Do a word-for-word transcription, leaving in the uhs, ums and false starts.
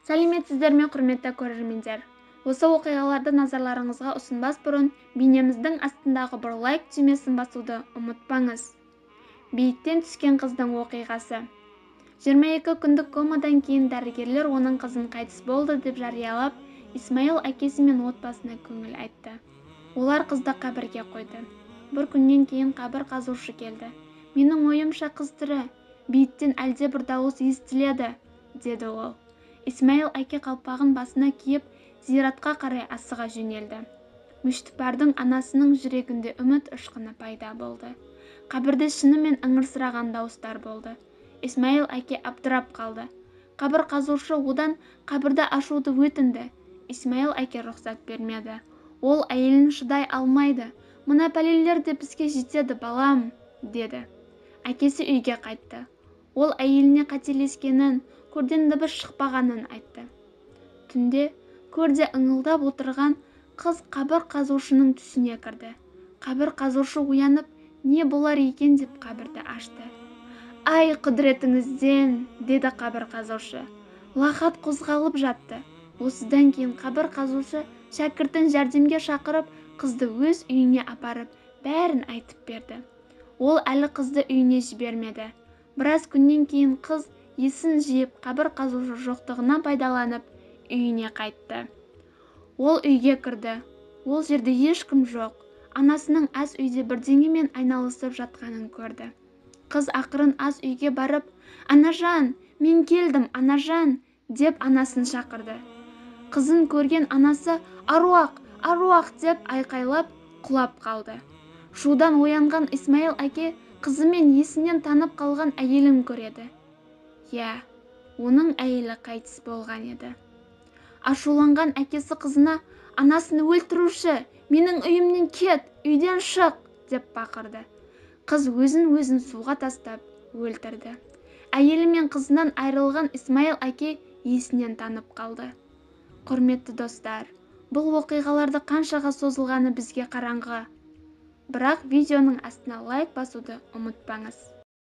Сәлеметсіздер ме, құрметті көрермендер? Осы оқиғаларды назарларыңызға ұсынбас бұрын бейнеміздің астындағы бір лайк түймесін басуды ұмытпаңыз. Биіктен түскен қыздың оқиғасы. жиырма екі күндік комадан кейін дәрігерлер оның қызын қайтыс болды деп жариялап, Исмаил әкесі мен отбасына көңіл айтты. Олар қызды қабірге қойды. Бір күннен кейін қабір қазушы келді. Менің ойымша қыз тірі, бейіттен әлде бір дауыс естіледі, деді ол. Исмаил әке қалпағын басына киіп, зиратқа қарай асыға жөнелді. Мүштіпардың анасының жүрегінде үміт ұшқыны пайда болды. Қабірде шынымен ыңырсыраған дауыстар болды. Исмаил әке абдырап қалды. Қабір қазушы одан қабірді ашуды өтінді. Исмаил әке рұқсат бермеді. Ол әйелін шыдай алмайды. Мына пәлелер де бізге жетеді, балам, деді. Әкесі үйге қайтты. Ол әйеліне қателескенін, көрден дыбыс шықпағанын айтты. Түнде көрде ыңылдап отырған қыз қабір қазушының түсіне кірді. Қабір қазушы оянып, не болар екен деп қабірді ашты. Ай, құдіретіңізден, деді қабір қазушы. Лақат қозғалып жатты. Осыдан кейін қабір қазушы шәкіртін жәрдемге шақырып, қызды өз үйіне апарып, бәрін айтып берді. Ол әлі қызды үйіне жібермеді. Біраз күннен кейін қыз есін жиып, қабір қазушы жоқтығына пайдаланып, үйіне қайтты. Ол үйге кірді. Ол жерде ешкім жоқ. Анасының ас үйде бірдеңемен айналысып жатқанын көрді. Қыз ақырын ас үйге барып, «Анажан, мен келдім, Анажан», деп анасын шақырды. Қызын көрген анасы «Аруақ, аруақ» деп айқайлап құлап қалды. Шудан оянған Исмаил әке қызымен есінен танып қалған әйелін көреді. Я, оның әйелі қайтыс болған еді. Ашуланған әкесі қызына «Анасын өлтіруші, менің үйімнен кет, үйден шық», деп бақырды. Қыз өзін-өзін суға тастап өлтірді. Әйелі мен қызынан айырылған Исмаил әке есінен танып қалды. Құрметті достар, бұл оқиғаларды қаншаға созылғаны бізге қараңғы. Бірақ видеоның астына лайк басуды ұмытпаңыз.